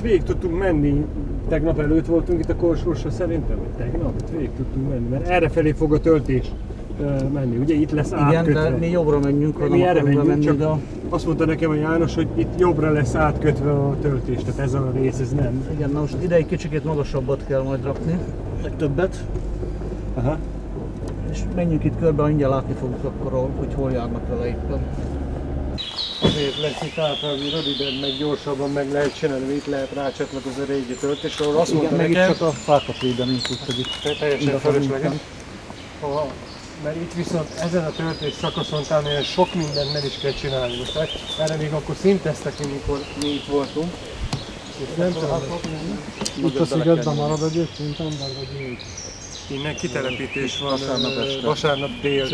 végig tudtunk menni. Tegnap előtt voltunk itt a Korsósra szerintem, vagy tegnap itt végig tudtunk menni, mert errefelé fog a töltés menni, ugye itt lesz átkötve. Igen, de mi jobbra menjünk, ha mi erre menjünk, menni, csak de... azt mondta nekem a János, hogy itt jobbra lesz átkötve a töltés, tehát ez a rész, ez nem. Igen, na most ide egy kicsikét magasabbat kell majd rakni, egy többet. Aha. És menjünk itt körbe, mindjárt látni fogjuk akkor, hogy hol járnak vele éppen. Azért lesz itt általában röviden, meg gyorsabban meg lehet csinálni, itt lehet rácsatlakozni a régi töltésre, ahol azt mondta meg nekem, itt csak a fákat védenünk, úgyhogy itt teljesen fölösleges. Mert itt viszont ezen a töltés szakaszon talán olyan sok mindent nem is kell csinálni. Most erre még akkor szinteztek, amikor mi itt voltunk. És nem tudom, itt a szigetben marad egyébként ember, vagy így? Innen kitelepítés van vasárnap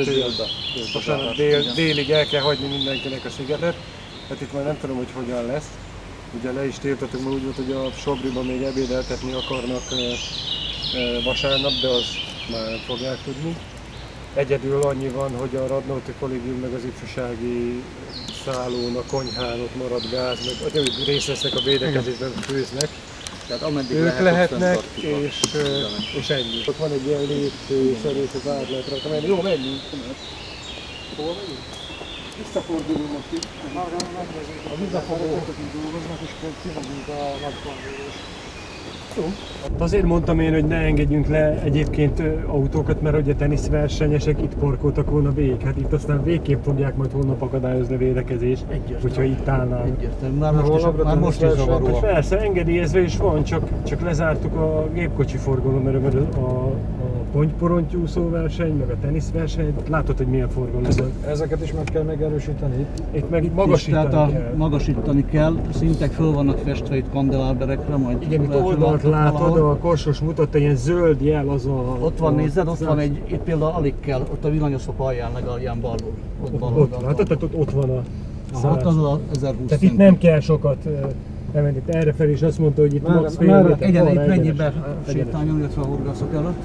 délig el kell hagyni mindenkinek a szigetet. Hát itt már nem tudom, hogy hogyan lesz. Ugye le is tiltottuk, mert úgy volt, hogy a Sobriban még ebédeltetni akarnak vasárnap, de azt már nem fogják tudni. Egyedül annyi van, hogy a Radnóti Kollégium meg az ifjúsági szállón, a konyhán ott marad gáz, meg ők részt vesznek a védekezésben, főznek. Tehát ameddig ők lehetnek, és ennyi. Ott van egy ilyen lépcsőszerű, hogy át lehet rakni. Jó, menjünk. Hova megyünk? Visszafordulunk most itt. A visszafordulók dolgoznak, és kivegyünk a nagyfordulós. Azért mondtam én, hogy ne engedjünk le egyébként autókat, mert ugye teniszversenyesek itt parkoltak volna végig. Hát itt aztán végképp fogják majd holnap akadályozni a védekezést, hogyha itt állnának. Egyértelmű, már most is zavaró. Persze, engedélyezve is van, csak lezártuk a gépkocsi forgalomra, mert a pontyporontyúszó verseny, meg a teniszverseny, látod, hogy milyen forgalom van. Ezeket is meg kell megerősíteni itt meg magasítani kell. Magasítani kell, szintek föl vannak festve itt kandeláberekre, majd... Igen, itt oldalt látod, a Korsós mutatta, ilyen zöld jel az a... Ott van, nézed, ott van egy, itt például alig kell, ott a villanyoszlop alján, meg alján balul. Ott van a ott az a 1020 Tehát itt nem kell sokat elmenni, itt errefelé is azt mondta, hogy itt max fél méter. Itt mennyiben sétáljon, illetve a horgászok előtt.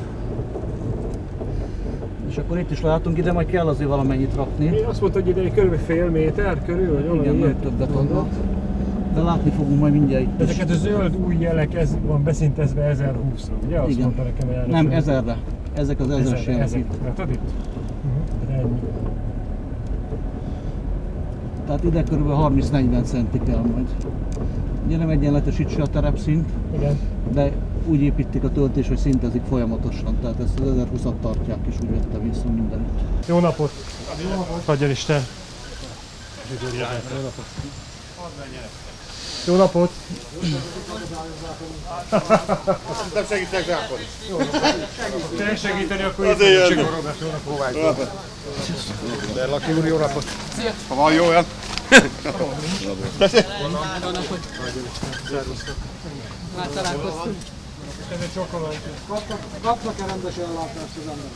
És akkor itt is látunk, ide majd kell azért valamennyit rakni. Én azt mondta, hogy ide kb. Fél méter körül, vagy valami ilyet. Többet adnak. De látni fogunk majd mindjárt itt. Ezeket a zöld új jelek, ez van beszintezve 1020-ra, ugye? Azt mondta nekem a János. Nem, 1000-re. Ezek az 1000-es jelek itt. Látod itt? Ennyi. Tehát ide kb. 30-40 centi kell majd. Ugye nem egyenletesítse a terepszint, igen. De úgy építik a töltés, hogy szintezik folyamatosan, tehát ezt az 1020-at tartják, és úgy vettem vissza mindenütt. Jó napot! Adjon Isten! Jó napot! Nem segítek rákodni. Te segíteni, akkor azért jönni. Jó napot! De Laki úr, jó napot! Ha van jó olyan? Tessék! Jó napot! Már találkoztunk. Kapnak-e rendes ellátást az emberek?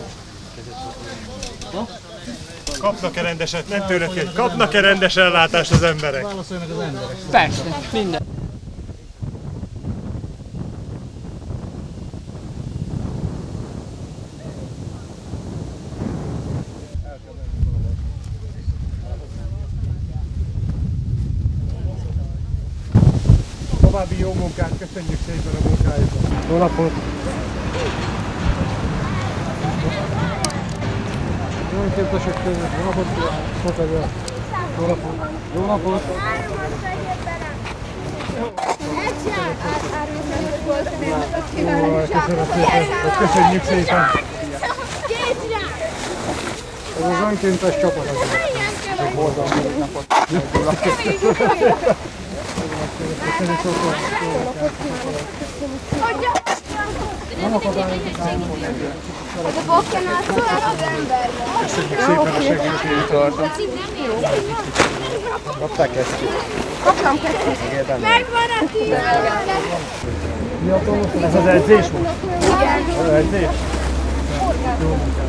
Kapnak-e rendeset? Nem tőled kell. Kapnak-e rendes ellátást az emberek? Válaszoljanak az emberek. Persze, minden. További jó munkát, köszönjük szépen a munkájukat. Jó napot! Jó önkéntesek között, jó napot kívánok! Jó napot! Jó napot! Köszönjük szépen! Ez az önkéntes csapat. Csak boldog napot! Nem akadályozik ám, hogy a bokkenál szólás az emberben. Köszönjük szépen a segítséget! Kapták kesztyűt? Kaptam kettőt. Megvan a tíz. Ez az edzés volt? Igen. Az edzés? Jó munkát!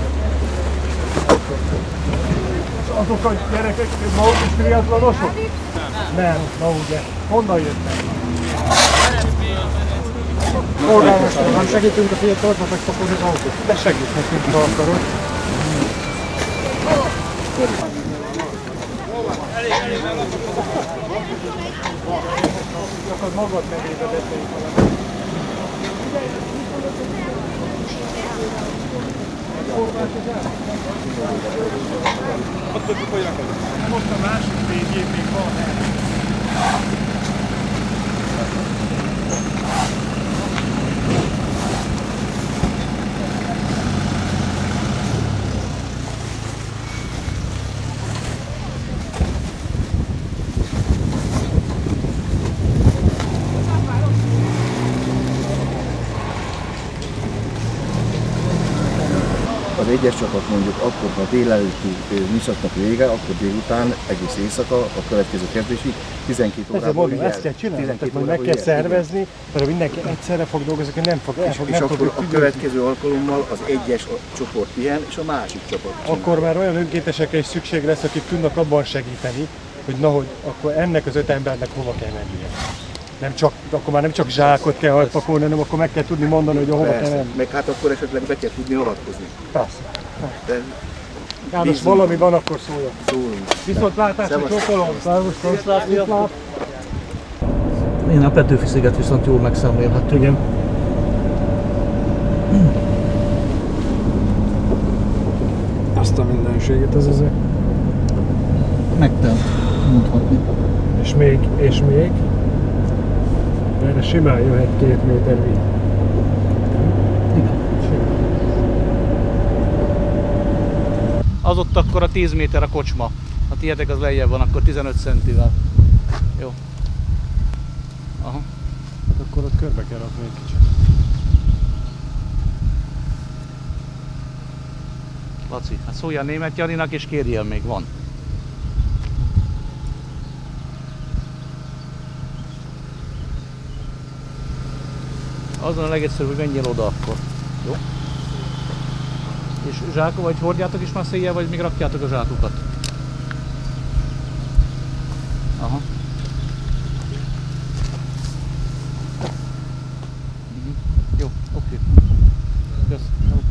Azok a gyerekek maguk is triatlonosok? Nem, na ugye. Honnan jöttek? polgármester, nem segítünk a fiataloknak megpakolni az autót? De segíthetünk, ha akarod. Akkor magad megébe beszéljük valamit. Most a másik végén még van el. Az egyes csapat mondjuk akkor, ha délelőtti műszaknak vége, akkor délután egész éjszaka, a következő kezdésig 12 Ezzel órában mondom, ezt kell csinálni, tehát majd meg kell szervezni, mert ha mindenki egyszerre fog dolgozni, akkor nem fog és akkor a következő alkalommal az egyes csoport pihen, és a másik csapat csinál. Akkor már olyan önkéntesekre is szükség lesz, akik tudnak abban segíteni, hogy na, hogy akkor ennek az 5 embernek hova kell mennie. Nem csak, akkor már nem csak zsákot kell hajpakolni, hanem akkor meg kell tudni mondani, hogy hova kell menni. Meg hát akkor esetleg be kell tudni avatkozni. Persze. De János, valami van, akkor szóljon. szólunk. Viszontlátásra csókolom! Viszlát! Én a Petőfi-sziget viszont jól megszemlélhető. Igen. Azt a mindenséget ez ezek. Megtelt, mondhatni. És még. Erre simán jöhet 2 méter víz. Igen. Az ott akkor a 10 méter a kocsma. A tiétek az lejjebb van, akkor 15 centivel. Jó. Aha. Akkor ott körbe kell rakni egy kicsit. Laci, hát szóljál német Janinak és kérjél még, van. Azon a legegyszerűbb, hogy menjél oda akkor. Jó? És zsákot, vagy hordjátok is már széjjel, vagy még rakjátok a zsákokat? Aha. Jó, oké. Kösz.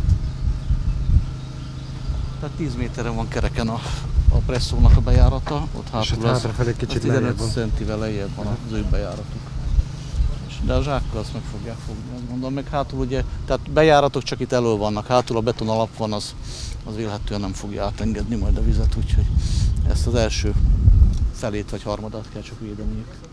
Tehát 10 méteren van kereken a presszónak a bejárata, ott hátul az 15 centivel lejjebb van az ő bejáratuk. De a zsákkal azt meg fogják fogni, azt mondom, meg hátul ugye, tehát bejáratok csak itt elő vannak, hátul a beton alap van, az vélhetően nem fogja átengedni majd a vizet, úgyhogy ezt az első felét vagy harmadát kell csak védeniük.